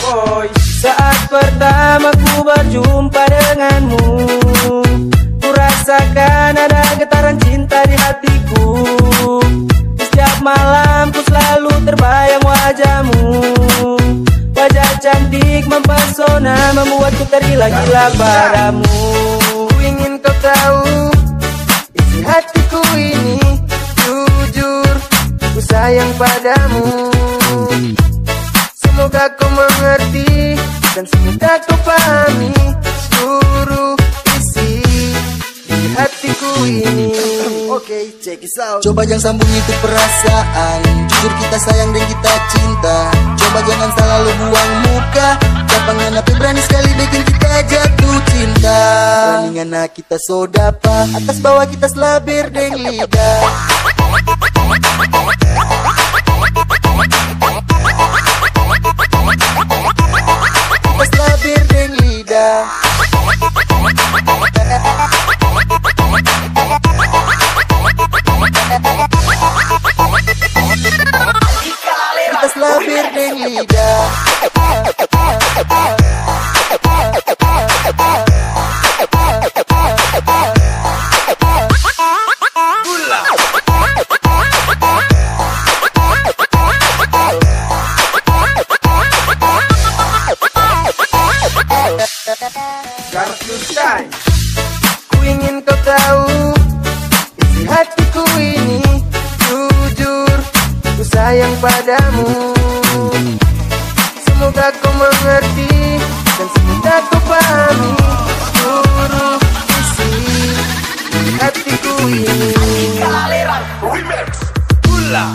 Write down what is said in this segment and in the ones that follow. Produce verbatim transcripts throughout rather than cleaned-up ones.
boy. Saat pertama ku berjumpa denganmu, ku rasakan ada getaran cinta di hatiku. Setiap malam ku selalu terbayang wajahmu. Wajah cantik mempesona, membuatku tergila-gila padamu. Ku ingin kau tahu isi hatiku ini, jujur ku sayang padamu. Semoga kau mengerti dan semoga kau pahami seluruh isi di hatiku ini. Oke, okay, check it out. Coba jangan sambung itu perasaan, jujur kita sayang dan kita cinta. Coba jangan selalu buang muka, jangan apa berani sekali bikin kita jatuh cinta. Berani anak kita sodapa, atas bawah kita selabir deng lidah. Kita selabir deng lidah. Kita selabir deng lidah. Ku ingin kau tahu isi hatiku ini, jujur ku sayang padamu. Semoga kau mengerti dan semoga kau pahami seluruh isi di hatiku ini. Remix Gula.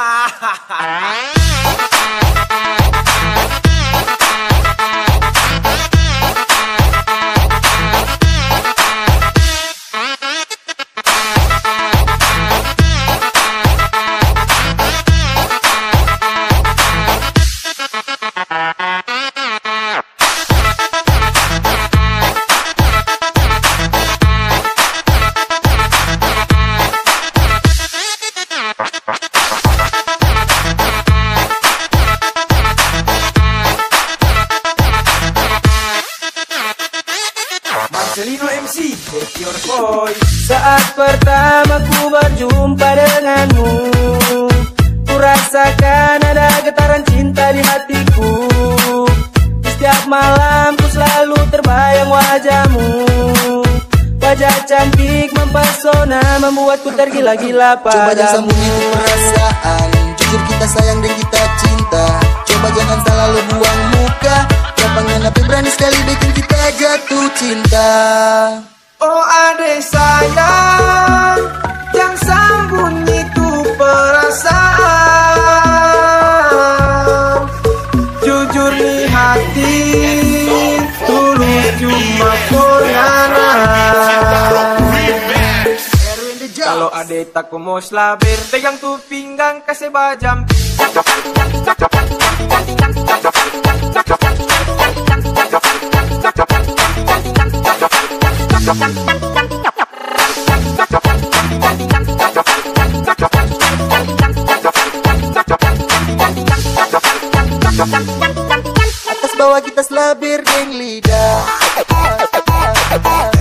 Marcelino M C, take your boy. Saat pertama ku berjumpa denganmu, ku rasakan ada getaran cinta di hatiku. Setiap malam ku selalu terbayang wajahmu. Wajah cantik mempesona, membuatku tergila-gila padamu. Coba jangan sambung itu perasaan, jujur kita sayang dan kita cinta. Coba jangan selalu buang muka, jangan apa berani sekali bikin kita jatuh cinta. Oh adek sayang, jangan sambung itu perasaan. Jujur di hati, tulus cuma konana. Kalau adek tak mau selabir, pegang tuh pinggang kasih bajam. Atas bawah kita selabir geng lidah.